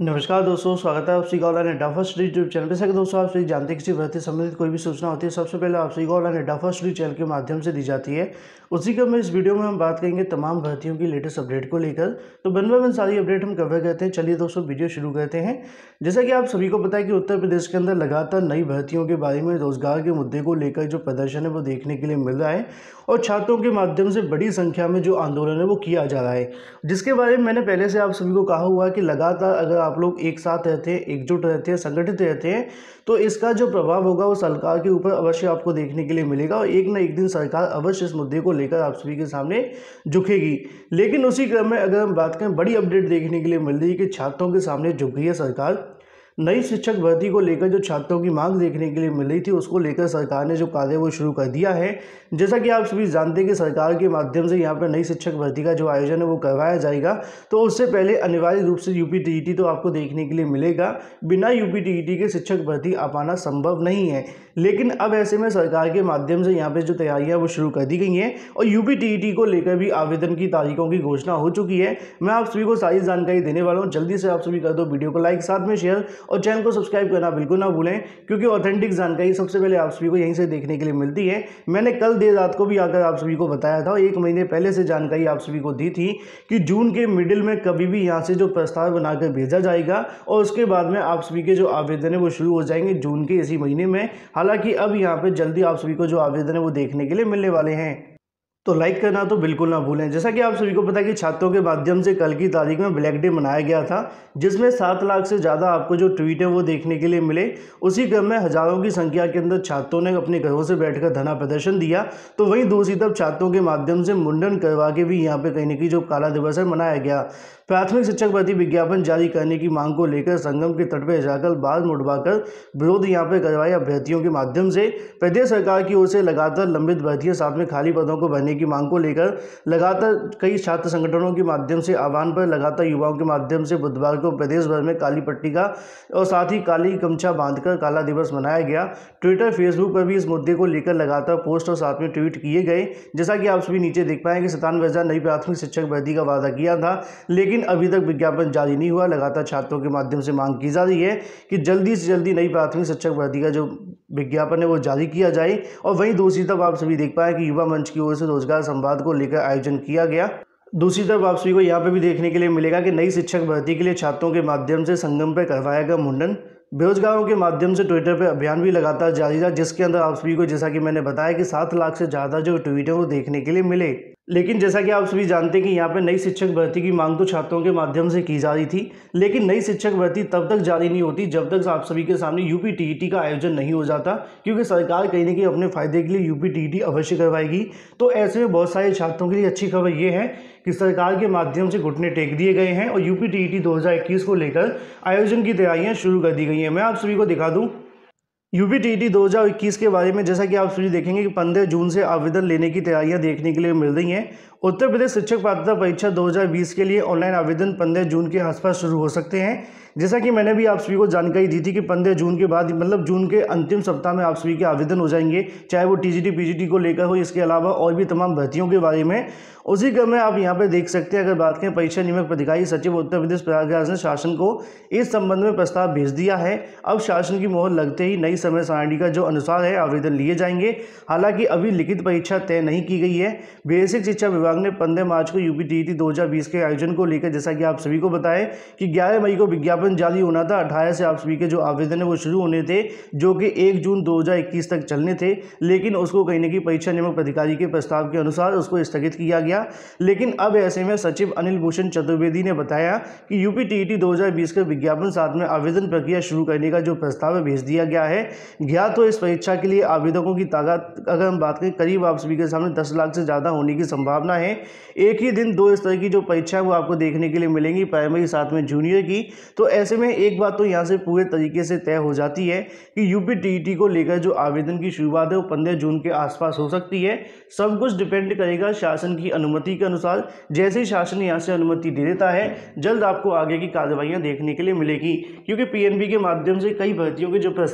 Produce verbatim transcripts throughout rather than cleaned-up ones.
नमस्कार दोस्तों, स्वागत है आप सभी का ऑनलाइन अड्डा फर्स्ट यूट्यूब चैनल पे। सके दोस्तों, आप सभी जानते हैं किसी भर्ती संबंधित कोई भी सूचना होती है सबसे पहले आप सभी को ऑनलाइन अड्डा फर्स्ट चैनल के माध्यम से दी जाती है। उसी क्रम में इस वीडियो में हम बात करेंगे तमाम भर्तियों की लेटेस्ट अपडेट को लेकर। तो वन बाय वन सारी अपडेट हम कवर करते हैं। चलिए दोस्तों, वीडियो शुरू करते हैं। जैसा कि आप सभी को पता है कि उत्तर प्रदेश के अंदर लगातार नई भर्तियों के बारे में रोजगार के मुद्दे को लेकर जो प्रदर्शन है वो देखने के लिए मिल रहा है और छात्रों के माध्यम से बड़ी संख्या में जो आंदोलन है वो किया जा रहा है, जिसके बारे में मैंने पहले से आप सभी को कहा हुआ है कि लगातार अगर आप लोग एक साथ रहते हैं, एकजुट रहते हैं, संगठित रहते हैं तो इसका जो प्रभाव होगा वो सरकार के ऊपर अवश्य आपको देखने के लिए मिलेगा और एक न एक दिन सरकार अवश्य इस मुद्दे को लेकर आप सभी के सामने झुकेगी। लेकिन उसी क्रम में अगर हम बात करें, बड़ी अपडेट देखने के लिए मिल रही है कि छात्रों के सामने झुक रही है सरकार। नई शिक्षक भर्ती को लेकर जो छात्रों की मांग देखने के लिए मिल रही थी उसको लेकर सरकार ने जो कार्य वो शुरू कर दिया है। जैसा कि आप सभी जानते हैं कि सरकार के माध्यम से यहाँ पर नई शिक्षक भर्ती का जो आयोजन है वो करवाया जाएगा, तो उससे पहले अनिवार्य रूप से यूपी टीजीटी तो आपको देखने के लिए मिलेगा। बिना यूपी टीजीटी के शिक्षक भर्ती आ पाना संभव नहीं है, लेकिन अब ऐसे में सरकार के माध्यम से यहाँ पे जो तैयारियां वो शुरू कर दी गई हैं और यूपी टीजीटी को लेकर भी आवेदन की तारीखों की घोषणा हो चुकी है। मैं आप सभी को सारी जानकारी देने वाला हूँ। जल्दी से आप सभी कर दो वीडियो को लाइक, साथ में शेयर और चैनल को सब्सक्राइब करना बिल्कुल ना भूलें, क्योंकि ऑथेंटिक जानकारी सबसे पहले आप सभी को यहीं से देखने के लिए मिलती है। मैंने कल देर रात को भी आकर आप सभी को बताया था और एक महीने पहले से जानकारी आप सभी को दी थी कि जून के मिडिल में कभी भी यहाँ से जो प्रस्ताव बनाकर भेजा जाएगा और उसके बाद में आप सभी के जो आवेदन है वो शुरू हो जाएंगे जून के इसी महीने में। हालांकि अब यहाँ पे जल्दी आप सभी को जो आवेदन है वो देखने के लिए मिलने वाले हैं, तो लाइक करना तो बिल्कुल ना भूलें। जैसा कि आप सभी को पता है कि छात्रों के माध्यम से कल की तारीख में ब्लैक डे मनाया गया था, जिसमें सात लाख से ज़्यादा आपको जो ट्वीट है वो देखने के लिए मिले। उसी क्रम में हज़ारों की संख्या के अंदर छात्रों ने अपने घरों से बैठकर धरना प्रदर्शन दिया। तो वहीं दूसरी तरफ छात्रों के माध्यम से मुंडन करवा के भी यहाँ पे कहीं ना कहीं जो काला दिवस है मनाया गया। प्राथमिक शिक्षक भर्ती विज्ञापन जारी करने की मांग को लेकर संगम के तट पर जाकर बाल मुड़वाकर विरोध यहाँ पे करवाए अभ्यर्थियों के माध्यम से प्रदेश सरकार की ओर से लगातार लंबित भर्तियों साथ में खाली पदों को भरने की मांग को लेकर लगातार कई छात्र संगठनों के माध्यम से आह्वान पर लगातार युवाओं के माध्यम से बुधवार को प्रदेश भर में काली पट्टी का और साथ ही काली गमछा बांधकर काला दिवस मनाया गया। ट्विटर, फेसबुक पर भी इस मुद्दे को लेकर लगातार पोस्ट और साथ में ट्वीट किए गए। जैसा कि आप सभी नीचे देख पाएंगे, सतानवे हजार नई प्राथमिक शिक्षक भर्ती का वादा किया था, लेकिन अभी तक विज्ञापन जारी नहीं हुआ। लगातार छात्रों के माध्यम से मांग की जा रही है कि जल्दी से जल्दी नई प्राथमिक शिक्षक भर्ती का जो विज्ञापन है वो जारी किया जाए। और वहीं दूसरी तरफ आप सभी देख पाए कि युवा मंच की ओर से रोजगार संवाद को लेकर आयोजन किया गया। दूसरी तरफ आप सभी को यहाँ पे भी देखने के लिए मिलेगा कि नई शिक्षक भर्ती के लिए छात्रों के माध्यम से संगम पर करवाया गया मुंडन। बेरोजगारों के माध्यम से ट्विटर पर अभियान भी लगातार जारी रहा, जिसके अंदर आप सभी को, जैसा कि मैंने बताया, कि सात लाख से ज़्यादा जो ट्वीट है वो देखने के लिए मिले। लेकिन जैसा कि आप सभी जानते हैं कि यहाँ पे नई शिक्षक भर्ती की मांग तो छात्रों के माध्यम से की जा रही थी, लेकिन नई शिक्षक भर्ती तब तक जारी नहीं होती जब तक आप सभी के सामने यूपी टीजीटी का आयोजन नहीं हो जाता, क्योंकि सरकार कहीं ना कहीं अपने फायदे के लिए यूपी टीजीटी अवश्य करवाएगी। तो ऐसे में बहुत सारे छात्रों के लिए अच्छी खबर ये है कि सरकार के माध्यम से घुटने टेक दिए गए हैं और यूपी टीजीटी दो हज़ार इक्कीस को लेकर आयोजन की तैयारियां शुरू कर दी गई हैं। मैं आप सभी को दिखा दूं यूपी टीजीटी दो हज़ार इक्कीस के बारे में। जैसा कि आप सभी देखेंगे कि पंद्रह जून से आवेदन लेने की तैयारियां देखने के लिए मिल रही हैं। उत्तर प्रदेश शिक्षक पात्रता परीक्षा दो हज़ार बीस के लिए ऑनलाइन आवेदन पंद्रह जून के आसपास शुरू हो सकते हैं। जैसा कि मैंने भी आप सभी को जानकारी दी थी कि पंद्रह जून के बाद, मतलब जून के अंतिम सप्ताह में आप सभी के आवेदन हो जाएंगे, चाहे वो टीजीटी पीजीटी को लेकर हो, इसके अलावा और भी तमाम भर्तियों के बारे में। उसी क्रम में आप यहाँ पे देख सकते हैं, अगर बात करें, परीक्षा नियामक अधिकारी सचिव उत्तर प्रदेश प्रयागराज ने शासन को इस संबंध में प्रस्ताव भेज दिया है। अब शासन की मोहर लगते ही नई समय सारणी का जो अनुसार है आवेदन लिए जाएंगे। हालांकि अभी लिखित परीक्षा तय नहीं की गई है। बेसिक शिक्षा विभाग ने पंद्रह मार्च को यूपी टीजीटी दो हज़ार बीस के आयोजन को लेकर, जैसा कि आप सभी को बताएं कि ग्यारह मई को विज्ञापन जारी होना था, अठारह से आप सभी के जो आवेदन है वो शुरू होने थे, जो कि एक जून दो हज़ार इक्कीस तक चलने थे, लेकिन उसको कहीं ना कहीं परीक्षा नियामक अधिकारी के प्रस्ताव के अनुसार उसको स्थगित किया गया। लेकिन अब ऐसे में सचिव अनिल भूषण चतुर्वेदी ने बताया कि यूपी टीजीटी दो हज़ार बीस का विज्ञापन साथ में आवेदन प्रक्रिया शुरू करने का जो प्रस्ताव है भेज दिया गया है। ज्ञात तो इस परीक्षा के लिए आवेदकों की तादाद अगर हम बात करें, करीब आप सभी के सामने दस लाख से ज़्यादा होने की संभावना है। एक ही दिन दो इस तरह की जो परीक्षा है वो आपको देखने के लिए मिलेंगी, प्राइमरी साथ में जूनियर की। तो ऐसे में एक बात तो यहाँ से पूरे तरीके से तय हो जाती है कि यूपी टीजीटी को लेकर जो आवेदन की शुरुआत है वो पंद्रह जून के आसपास हो सकती है। सब कुछ डिपेंड करेगा शासन की अनुमति के अनुसार। जैसे ही शासन यहाँ से अनुमति दे देता है, जल्द आपको आगे की कार्रवाइयाँ देखने के लिए मिलेगी, क्योंकि पीएनबी के माध्यम से कई भर्तियों के जो प्रस्ताव भेजे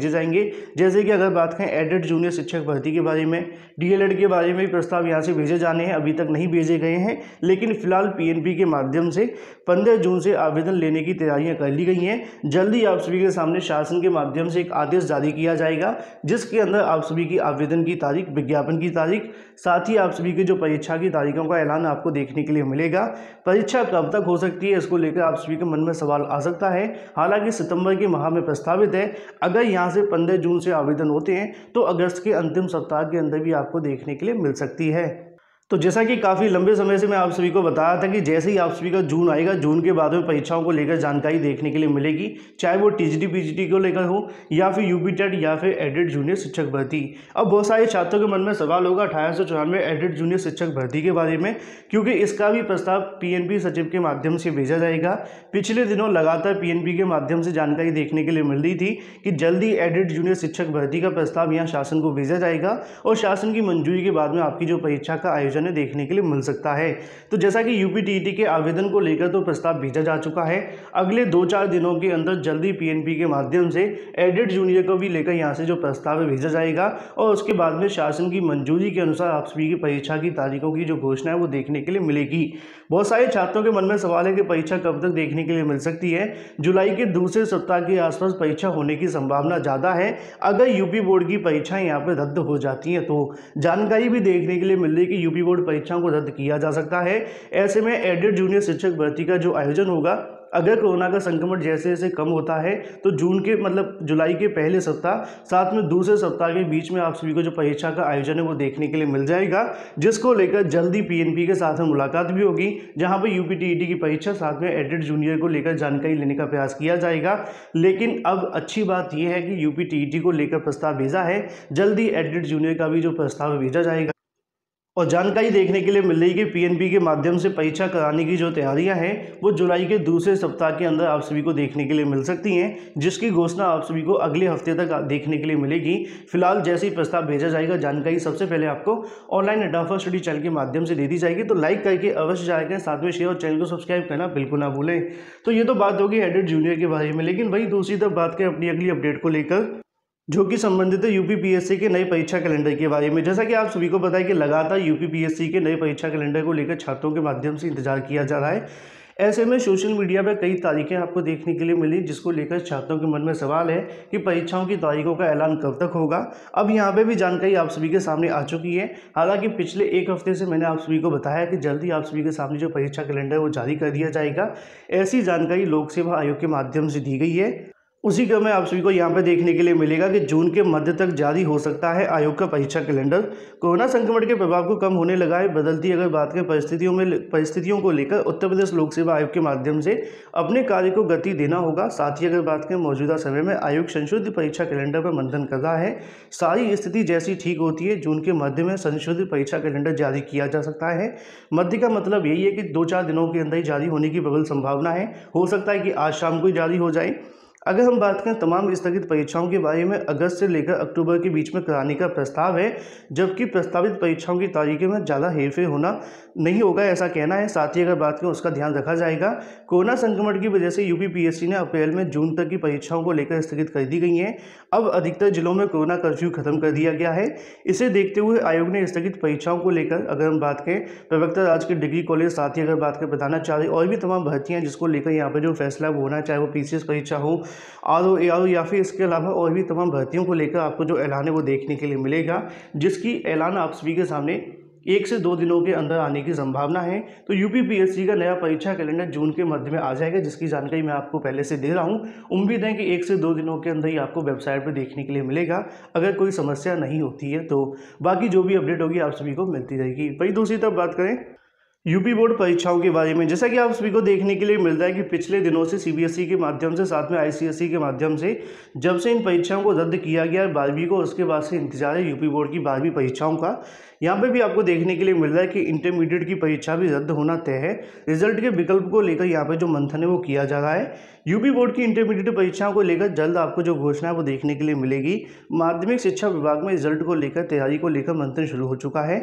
भेजे जाएंगे। जैसे कि अगर बात करें एडेड जूनियर शिक्षक भर्ती के बारे में, डीएलएड के बारे में प्रस्ताव यहाँ से भेजे जाने हैं, अभी तक नहीं भेजे गए हैं, लेकिन फिलहाल पीएनपी के माध्यम से पंद्रह जून से आवेदन लेने की तैयारियां कर ली गई हैं। जल्दी आप सभी के सामने शासन के माध्यम से एक आदेश जारी किया जाएगा, जिसके अंदर आप सभी की आवेदन की तारीख, विज्ञापन की तारीख, साथ ही आप सभी के जो परीक्षा की तारीखों का ऐलान आपको देखने के लिए मिलेगा। परीक्षा कब तक हो सकती है, इसको लेकर आप सभी के मन में सवाल आ सकता है। हालांकि सितंबर के माह में प्रस्तावित है। अगर यहाँ से पंद्रह जून से आवेदन होते हैं तो अगस्त के अंतिम सप्ताह के अंदर भी आपको देखने के लिए मिल सकती है। तो जैसा कि काफ़ी लंबे समय से मैं आप सभी को बताया था कि जैसे ही आप सभी का जून आएगा, जून के बाद में परीक्षाओं को लेकर जानकारी देखने के लिए मिलेगी, चाहे वो टीजीटी पीजीटी को लेकर हो या फिर यूपी टेट या फिर एडेड जूनियर शिक्षक भर्ती। अब बहुत सारे छात्रों के मन में सवाल होगा अठारह सौ चौरानवे एडेड जूनियर शिक्षक भर्ती के बारे में, क्योंकि इसका भी प्रस्ताव पीएनपी सचिव के माध्यम से भेजा जाएगा। पिछले दिनों लगातार पीएनपी के माध्यम से जानकारी देखने के लिए मिल रही थी कि जल्दी एडेड जूनियर शिक्षक भर्ती का प्रस्ताव यहाँ शासन को भेजा जाएगा और शासन की मंजूरी के बाद में आपकी जो परीक्षा का आयोजन देखने के लिए मिल सकता है। तो जैसा कि यूपी टीईटी के आवेदन को लेकर तो प्रस्ताव भेजा जा चुका है। अगले दो चार दिनों के अंदर जल्दी पीएनपी के माध्यम से एडेड जूनियर को भी लेकर यहां से जो प्रस्ताव भेजा जाएगा और उसके बाद में शासन की मंजूरी के अनुसार आप सभी की परीक्षा की तारीखों की जो घोषणा है वो देखने के लिए मिलेगी। बहुत सारे छात्रों के मन में सवाल है कि परीक्षा कब तक देखने के लिए मिल सकती है। जुलाई के दूसरे सप्ताह के आसपास परीक्षा होने की संभावना ज़्यादा है। अगर यूपी बोर्ड की परीक्षाएं यहाँ पर रद्द हो जाती हैं तो जानकारी भी देखने के लिए मिल रही है कि यूपी बोर्ड परीक्षाओं को रद्द किया जा सकता है। ऐसे में एडेड जूनियर शिक्षक भर्ती का जो आयोजन होगा, अगर कोरोना का संक्रमण जैसे जैसे कम होता है तो जून के मतलब जुलाई के पहले सप्ताह साथ में दूसरे सप्ताह के बीच में आप सभी को जो परीक्षा का आयोजन है वो देखने के लिए मिल जाएगा, जिसको लेकर जल्दी पीएनपी के साथ में मुलाकात भी होगी, जहां पर यूपी टीईटी की परीक्षा साथ में एडेड जूनियर को लेकर जानकारी लेने का प्रयास किया जाएगा। लेकिन अब अच्छी बात यह है कि यूपी टीईटी को लेकर प्रस्ताव भेजा है, जल्दी एडेड जूनियर का भी जो प्रस्ताव भेजा जाएगा और जानकारी देखने के लिए मिल रही है कि पीएनपी के माध्यम से परीक्षा कराने की जो तैयारियां हैं वो जुलाई के दूसरे सप्ताह के अंदर आप सभी को देखने के लिए मिल सकती हैं, जिसकी घोषणा आप सभी को अगले हफ्ते तक देखने के लिए मिलेगी। फिलहाल जैसे ही प्रस्ताव भेजा जाएगा, जानकारी सबसे पहले आपको ऑनलाइन अड्डा फर्स्ट स्टडी चैनल के माध्यम से दे दी जाएगी। तो लाइक करके अवश्य जाएगा, साथ में शेयर और चैनल को सब्सक्राइब करना बिल्कुल ना भूलें। तो ये तो बात होगी एडेड जूनियर के बारे में, लेकिन वही दूसरी तरफ बात करें अपनी अगली अपडेट को लेकर, जो कि संबंधित है यूपी पीएससी के नए परीक्षा कैलेंडर के बारे में। जैसा कि आप सभी को पता है कि लगातार यूपी पीएससी के नए परीक्षा कैलेंडर को लेकर छात्रों के माध्यम से इंतजार किया जा रहा है। ऐसे में सोशल मीडिया पर कई तारीखें आपको देखने के लिए मिली, जिसको लेकर छात्रों के मन में सवाल है कि परीक्षाओं की तारीखों का ऐलान कब तक होगा। अब यहाँ पे भी जानकारी आप सभी के सामने आ चुकी है। हालांकि पिछले एक हफ्ते से मैंने आप सभी को बताया कि जल्दी आप सभी के सामने जो परीक्षा कैलेंडर है वो जारी कर दिया जाएगा। ऐसी जानकारी लोक सेवा आयोग के माध्यम से दी गई है। उसी क्रम में आप सभी को यहाँ पे देखने के लिए मिलेगा कि जून के मध्य तक जारी हो सकता है आयोग का परीक्षा कैलेंडर। कोरोना संक्रमण के प्रभाव को कम होने लगा है। बदलती अगर बात करें परिस्थितियों में परिस्थितियों को लेकर उत्तर प्रदेश लोक सेवा आयोग के माध्यम से अपने कार्य को गति देना होगा। साथ ही अगर बात करें मौजूदा समय में आयोग संशोधित परीक्षा कैलेंडर पर मंथन कर रहा है। सारी स्थिति जैसी ठीक होती है, जून के मध्य में संशोधित परीक्षा कैलेंडर जारी किया जा सकता है। मध्य का मतलब यही है कि दो चार दिनों के अंदर ही जारी होने की प्रबल संभावना है। हो सकता है कि आज शाम को ही जारी हो जाए। अगर हम बात करें तमाम स्थगित परीक्षाओं के बारे में, अगस्त से लेकर अक्टूबर के बीच में कराने का प्रस्ताव है, जबकि प्रस्तावित परीक्षाओं की तारीखें में ज़्यादा हेरफेर होना नहीं होगा, ऐसा कहना है। साथ ही अगर बात करें उसका ध्यान रखा जाएगा। कोरोना संक्रमण की वजह से यूपी पीएससी ने अप्रैल में जून तक की परीक्षाओं को लेकर स्थगित कर दी गई हैं। अब अधिकतर जिलों में कोरोना कर्फ्यू खत्म कर दिया गया है। इसे देखते हुए आयोग ने स्थगित परीक्षाओं को लेकर अगर हम बात करें प्रवक्ता राज के डिग्री कॉलेज, साथ ही अगर बात करें प्रधानाचार्य और भी तमाम भर्तियाँ जिसको लेकर यहाँ पर जो फैसला वो होना, चाहे वो पीसीएस परीक्षा हो, R O A R O या फिर इसके अलावा और भी तमाम भर्तियों को लेकर आपको जो ऐलान है वो देखने के लिए मिलेगा, जिसकी ऐलान आप सभी के सामने एक से दो दिनों के अंदर आने की संभावना है। तो यूपी पीएससी का नया परीक्षा कैलेंडर जून के मध्य में आ जाएगा, जिसकी जानकारी मैं आपको पहले से दे रहा हूं। उम्मीद है कि एक से दो दिनों के अंदर ही आपको वेबसाइट पर देखने के लिए मिलेगा, अगर कोई समस्या नहीं होती है तो। बाकी जो भी अपडेट होगी आप सभी को मिलती रहेगी। वही दूसरी तरफ बात करें यूपी बोर्ड परीक्षाओं के बारे में, जैसा कि आप सभी को देखने के लिए मिलता है कि पिछले दिनों से सीबीएसई के माध्यम से साथ में आईसीएसई के माध्यम से जब से इन परीक्षाओं को रद्द किया गया है बारहवीं को, उसके बाद से इंतजार है यूपी बोर्ड की बारहवीं परीक्षाओं का। यहाँ पे भी आपको देखने के लिए मिल रहा है कि इंटरमीडिएट की परीक्षा भी रद्द होना तय है। रिजल्ट के विकल्प को लेकर यहाँ पे जो मंथन है वो किया जा रहा है। यूपी बोर्ड की इंटरमीडिएट परीक्षाओं को लेकर जल्द आपको जो घोषणा है वो देखने के लिए मिलेगी। माध्यमिक शिक्षा विभाग में रिजल्ट को लेकर तैयारी को लेकर मंथन शुरू हो चुका है।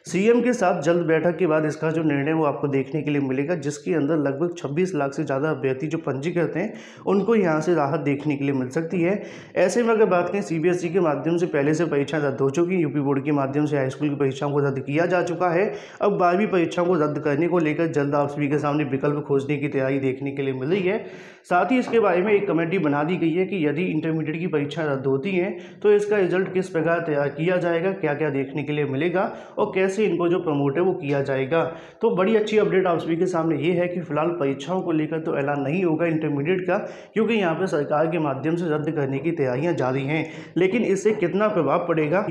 सीएम के साथ जल्द बैठक के बाद इसका जो निर्णय वो आपको देखने के लिए मिलेगा, जिसके अंदर लगभग छब्बीस लाख से ज़्यादा अभ्यर्थी जो पंजीकृत हैं उनको यहाँ से राहत देखने के लिए मिल सकती है। ऐसे में अगर बात करें सीबीएसई के माध्यम से पहले से परीक्षा रद्द हो चुकी, यूपी बोर्ड के माध्यम से हाईस्कूल की परीक्षाओं को रद्द किया जा चुका है। अब बारहवीं परीक्षाओं को रद्द करने को लेकर जल्द आप सभी के सामने विकल्प खोजने की तैयारी देखने के लिए मिल रही है। साथ ही इसके बारे में एक कमेटी बना दी गई है कि यदि इंटरमीडिएट की परीक्षा रद्द होती है तो इसका रिजल्ट किस प्रकार तैयार किया जाएगा, क्या क्या देखने के लिए मिलेगा और कैसे इनको जो प्रमोट है वो किया जाएगा। तो बड़ी अच्छी अपडेट आप सभी के सामने ये है कि फिलहाल परीक्षाओं को लेकर तो ऐलान नहीं होगा इंटरमीडिएट का, क्योंकि यहाँ पर सरकार के माध्यम से रद्द करने की तैयारियाँ जारी हैं। लेकिन इससे कितना प्रभाव पड़ेगा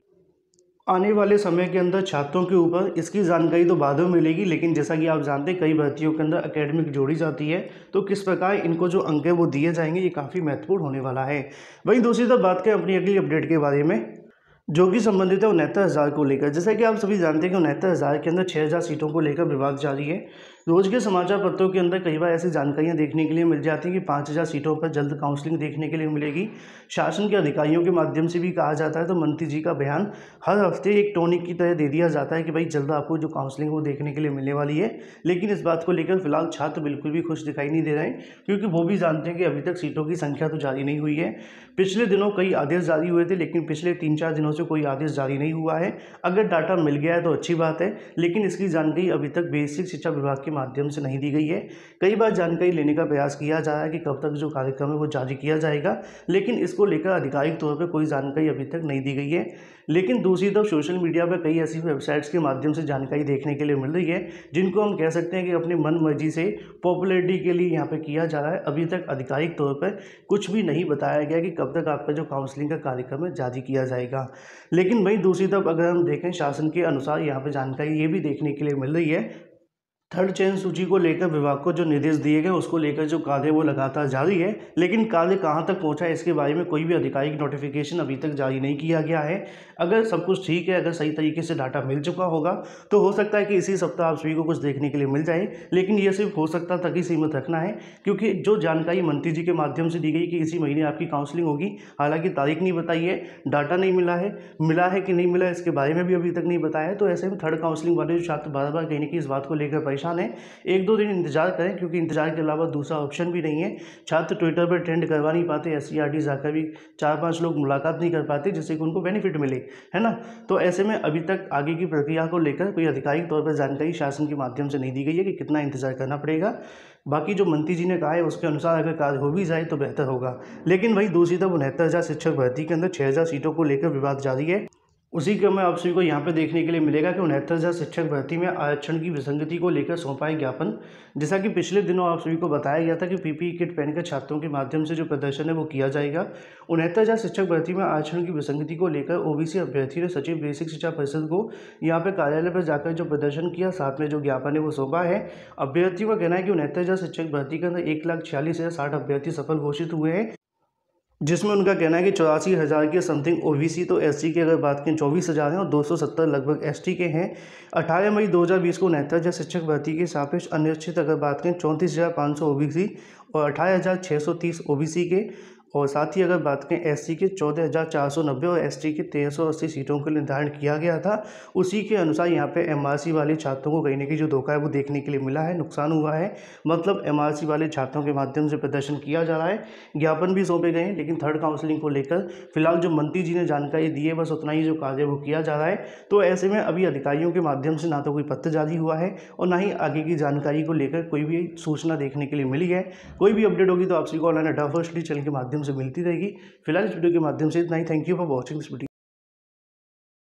आने वाले समय के अंदर छात्रों के ऊपर, इसकी जानकारी तो बाद में मिलेगी। लेकिन जैसा कि आप जानते हैं कई भर्तियों के अंदर एकेडमिक जोड़ी जाती है, तो किस प्रकार इनको जो अंक है वो दिए जाएंगे, ये काफ़ी महत्वपूर्ण होने वाला है। वहीं दूसरी तरफ बात करें अपनी अगली अपडेट के बारे में, जो कि संबंधित है उनहत्तर हज़ार को लेकर। जैसा कि आप सभी जानते हैं कि उनहत्तर हज़ार के अंदर छः हज़ार सीटों को लेकर विवाद जारी है। रोज के समाचार पत्रों के अंदर कई बार ऐसी जानकारियां देखने के लिए मिल जाती हैं कि पाँच हज़ार सीटों पर जल्द काउंसलिंग देखने के लिए मिलेगी। शासन के अधिकारियों के माध्यम से भी कहा जाता है, तो मंत्री जी का बयान हर हफ्ते एक टॉनिक की तरह दे दिया जाता है कि भाई जल्द आपको जो काउंसलिंग वो देखने के लिए मिलने वाली है। लेकिन इस बात को लेकर फिलहाल छात्र बिल्कुल भी खुश दिखाई नहीं दे रहे हैं, क्योंकि वो भी जानते हैं कि अभी तक सीटों की संख्या तो जारी नहीं हुई है। पिछले दिनों कई आदेश जारी हुए थे, लेकिन पिछले तीन चार दिनों से कोई आदेश जारी नहीं हुआ है। अगर डाटा मिल गया है तो अच्छी बात है, लेकिन इसकी जानकारी अभी तक बेसिक शिक्षा विभाग के माध्यम से नहीं दी गई है। कई बार जानकारी लेने का प्रयास किया जा रहा है कि कब तक जो कार्यक्रम है वो जारी किया जाएगा, लेकिन इसको लेकर आधिकारिक तौर पर कोई जानकारी अभी तक नहीं दी गई है। लेकिन दूसरी तरफ सोशल मीडिया पर कई ऐसी वेबसाइट्स के माध्यम से जानकारी देखने के लिए मिल रही है, जिनको हम कह सकते हैं कि अपनी मन मर्जी से पॉपुलैरिटी के लिए यहाँ पे किया जा रहा है। अभी तक आधिकारिक तौर पर कुछ भी नहीं बताया गया कि कब तक आपका जो काउंसलिंग का कार्यक्रम है जारी किया जाएगा। लेकिन वहीं दूसरी तरफ अगर हम देखें, शासन के अनुसार यहाँ पे जानकारी ये भी देखने के लिए मिल रही है, थर्ड चयन सूची को लेकर विभाग को जो निर्देश दिए गए उसको लेकर जो कार्य वो लगातार जारी है। लेकिन कार्य कहां तक पहुंचा है इसके बारे में कोई भी आधिकारिक नोटिफिकेशन अभी तक जारी नहीं किया गया है। अगर सब कुछ ठीक है, अगर सही तरीके से डाटा मिल चुका होगा तो हो सकता है कि इसी सप्ताह आप सभी को कुछ देखने के लिए मिल जाए। लेकिन ये सिर्फ हो सकता तक ही सीमित रखना है, क्योंकि जो जानकारी मंत्री जी के माध्यम से दी गई कि इसी महीने आपकी काउंसलिंग होगी, हालांकि तारीख नहीं बताई है, डाटा नहीं मिला है, मिला है कि नहीं मिला इसके बारे में भी अभी तक नहीं बताया है। तो ऐसे में थर्ड काउंसलिंग वाले जो छात्र बार बार कहीं ना कहीं इस बात को लेकर परेशान है। एक दो दिन इंतजार करें, क्योंकि इंतजार के अलावा दूसरा ऑप्शन भी नहीं है। छात्र ट्विटर पर ट्रेंड करवा नहीं पाते, एस सी आर टी जाकर भी चार पांच लोग मुलाकात नहीं कर पाते जिससे कि उनको बेनिफिट मिले, है ना। तो ऐसे में अभी तक आगे की प्रक्रिया को लेकर कोई आधिकारिक तौर पर जानकारी शासन के माध्यम से नहीं दी गई है कि कितना इंतजार करना पड़ेगा। बाकी जो मंत्री जी ने कहा है उसके अनुसार अगर कार्य हो भी जाए तो बेहतर होगा। लेकिन वही दूसरी तरफ उनहत्तर हज़ार शिक्षक भर्ती के अंदर छः हज़ार सीटों को लेकर विवाद जारी है। उसी क्रम में आप सभी को यहाँ पे देखने के लिए मिलेगा कि उनहत्तर हज़ार शिक्षक भर्ती में आरक्षण की विसंगति को लेकर सौंपा है ज्ञापन। जैसा कि पिछले दिनों आप सभी को बताया गया था कि पीपीई किट पहनकर छात्रों के माध्यम से जो प्रदर्शन है वो किया जाएगा। उनहत्तर हज़ार शिक्षक भर्ती में आरक्षण की विसंगति को लेकर ओबीसी अभ्यर्थी ने सचिव बेसिक शिक्षा परिषद को यहाँ पे कार्यालय पर जाकर जो प्रदर्शन किया, साथ में जो ज्ञापन है वो सौंपा है। अभ्यर्थियों का कहना है कि उनहत्तर हज़ार शिक्षक भर्ती के अंदर एक लाख छियालीस हज़ार साठ अभ्यर्थी सफल घोषित हुए हैं, जिसमें उनका कहना है कि चौरासी हज़ार के समथिंग ओबीसी, तो एससी की अगर बात करें चौबीस हज़ार हैं और दो सौ सत्तर लगभग एसटी के हैं। अठारह मई दो हज़ार बीस को उनहत्तर हज़ार शिक्षक भर्ती के सापेक्ष अनिश्चित अगर बात करें चौंतीस हज़ार पाँच सौ ओबीसी और अठारह हज़ार छः सौ तीस ओबीसी के, और साथ ही अगर बात करें एससी के चौदह हज़ार चार सौ नब्बे और एसटी के तेरह सौ अस्सी सीटों का निर्धारण किया गया था। उसी के अनुसार यहाँ पे एमआरसी वाले छात्रों को कहीं ना कहीं जो धोखा है वो देखने के लिए मिला है, नुकसान हुआ है। मतलब एमआरसी वाले छात्रों के माध्यम से प्रदर्शन किया जा रहा है, ज्ञापन भी सौंपे गए हैं। लेकिन थर्ड काउंसलिंग को लेकर फिलहाल जो मंत्री जी ने जानकारी दी है बस उतना ही जो कार्य वो किया जा रहा है। तो ऐसे में अभी अधिकारियों के माध्यम से ना तो कोई पत्र जारी हुआ है और ना ही आगे की जानकारी को लेकर कोई भी सूचना देखने के लिए मिली है। कोई भी अपडेट होगी तो आप सभी को ऑनलाइन अड्डा फर्स्ट चैनल के माध्यम से मिलती रहेगी। फिलहाल इस वीडियो के माध्यम से इतना ही। Thank you for watching this video.